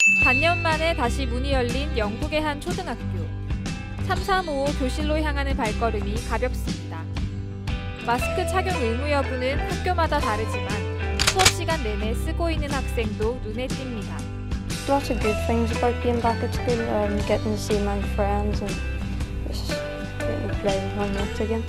반년 만에 다시 문이 열린 영국의 한 초등학교. 3355 교실로 향하는 발걸음이 가볍습니다. 마스크 착용 의무 여부는 학교마다 다르지만 수업 시간 내내 쓰고 있는 학생도 눈에 띕니다. Lots of good things about being back at school, getting to see my friends and just getting to play with my mates again.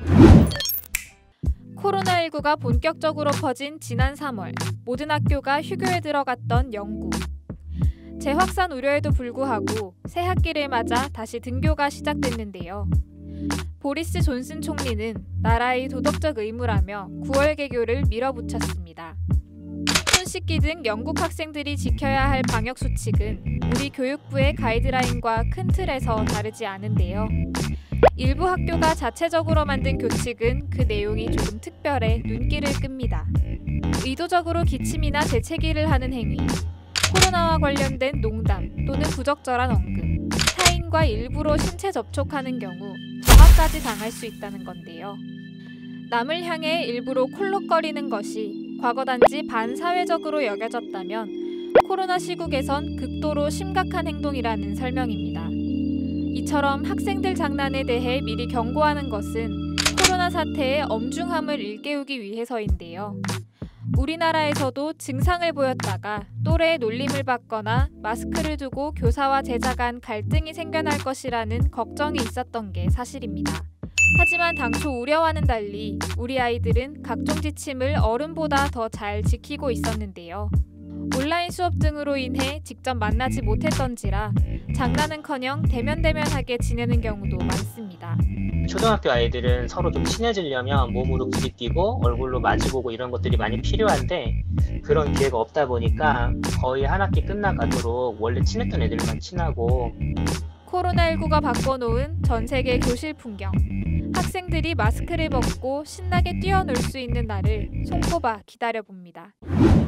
코로나19가 본격적으로 퍼진 지난 3월, 모든 학교가 휴교에 들어갔던 영국. 재확산 우려에도 불구하고 새 학기를 맞아 다시 등교가 시작됐는데요. 보리스 존슨 총리는 나라의 도덕적 의무라며 9월 개교를 밀어붙였습니다. 손 씻기 등 영국 학생들이 지켜야 할 방역 수칙은 우리 교육부의 가이드라인과 큰 틀에서 다르지 않은데요. 일부 학교가 자체적으로 만든 교칙은 그 내용이 조금 특별해 눈길을 끕니다. 의도적으로 기침이나 재채기를 하는 행위, 코로나와 관련된 농담 또는 부적절한 언급, 타인과 일부러 신체 접촉하는 경우 정화까지 당할 수 있다는 건데요. 남을 향해 일부러 콜록거리는 것이 과거 단지 반사회적으로 여겨졌다면 코로나 시국에선 극도로 심각한 행동이라는 설명입니다. 이처럼 학생들 장난에 대해 미리 경고하는 것은 코로나 사태의 엄중함을 일깨우기 위해서인데요. 우리나라에서도 증상을 보였다가 또래의 놀림을 받거나 마스크를 두고 교사와 제자 간 갈등이 생겨날 것이라는 걱정이 있었던 게 사실입니다. 하지만 당초 우려와는 달리 우리 아이들은 각종 지침을 어른보다 더 잘 지키고 있었는데요. 온라인 수업 등으로 인해 직접 만나지 못했던지라 장난은커녕 대면대면하게 지내는 경우도 많습니다. 초등학교 아이들은 서로 좀 친해지려면 몸으로 부딪히고 얼굴로 마주보고 이런 것들이 많이 필요한데 그런 기회가 없다 보니까 거의 한 학기 끝나가도록 원래 친했던 애들만 친하고 코로나19가 바꿔놓은 전 세계 교실 풍경. 학생들이 마스크를 벗고 신나게 뛰어놀 수 있는 날을 손꼽아 기다려봅니다.